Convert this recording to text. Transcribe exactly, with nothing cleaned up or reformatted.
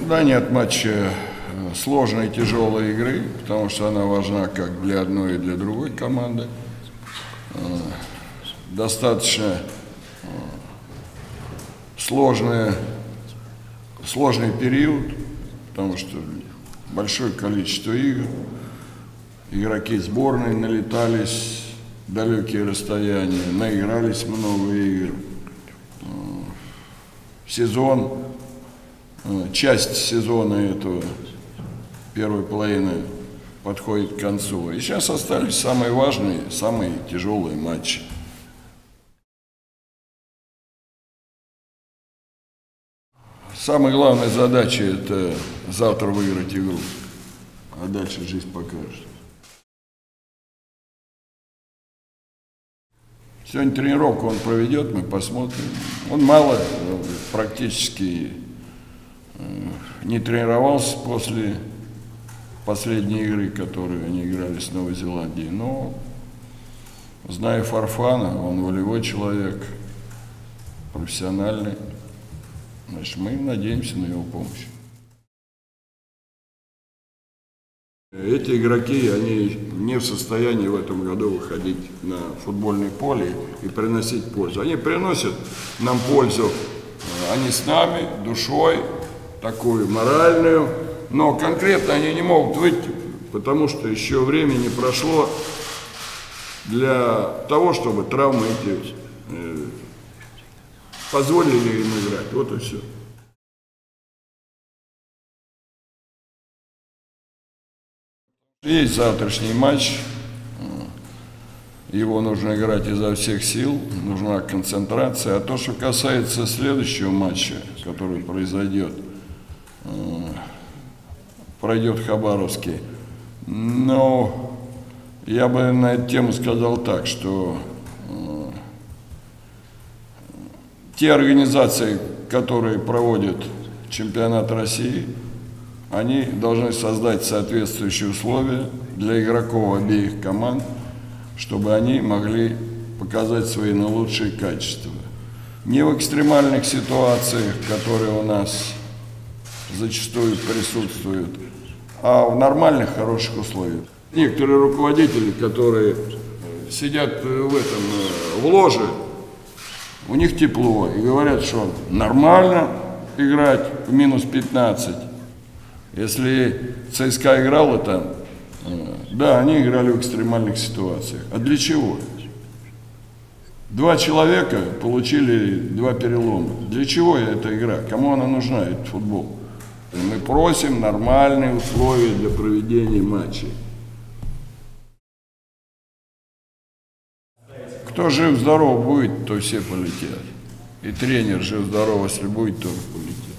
Да, нет матча сложной и тяжелой игры, потому что она важна как для одной и для другой команды. Достаточно сложный, сложный период, потому что большое количество игр. Игроки сборной налетались далекие расстояния, наигрались много игр. Сезон, часть сезона этого, первой половины, подходит к концу. И сейчас остались самые важные, самые тяжелые матчи. Самая главная задача – это завтра выиграть игру, а дальше жизнь покажет. Сегодня тренировку он проведет, мы посмотрим. Он мало, практически не тренировался после последней игры, которую они играли с Новой Зеландией. Но, зная Фарфана, он волевой человек, профессиональный. Значит, мы надеемся на его помощь. Эти игроки, они не в состоянии в этом году выходить на футбольное поле и приносить пользу. Они приносят нам пользу, они с нами, душой, такую моральную, но конкретно они не могут выйти, потому что еще времени прошло для того, чтобы травмы эти э, позволили им играть. Вот и все. Есть завтрашний матч, его нужно играть изо всех сил, нужна концентрация. А то, что касается следующего матча, который произойдет, пройдет в Хабаровске, но я бы на эту тему сказал так, что те организации, которые проводят чемпионат России, они должны создать соответствующие условия для игроков обеих команд, чтобы они могли показать свои наилучшие качества. Не в экстремальных ситуациях, которые у нас зачастую присутствуют, а в нормальных, хороших условиях. Некоторые руководители, которые сидят в этом, в ложе, у них тепло, и говорят, что нормально играть в минус пятнадцать. Если ЦСКА играла там, да, они играли в экстремальных ситуациях. А для чего? Два человека получили два перелома. Для чего эта игра? Кому она нужна, этот футбол? Мы просим нормальные условия для проведения матчей. Кто жив-здоров будет, то все полетят. И тренер жив-здоров, если будет, тоже полетит.